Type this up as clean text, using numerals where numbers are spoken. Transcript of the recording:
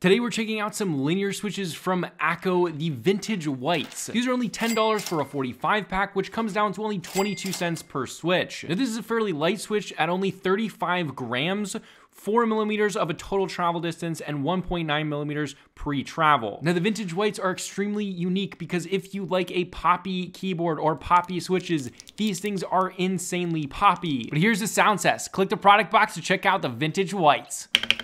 Today we're checking out some linear switches from Akko, the vintage whites. These are only $10 for a 45 pack, which comes down to only 22 cents per switch. Now, this is a fairly light switch at only 35 grams, 4 millimeters of a total travel distance, and 1.9 millimeters pre-travel. Now, the vintage whites are extremely unique because if you like a poppy keyboard or poppy switches, these things are insanely poppy. But here's the sound test. Click the product box to check out the vintage whites.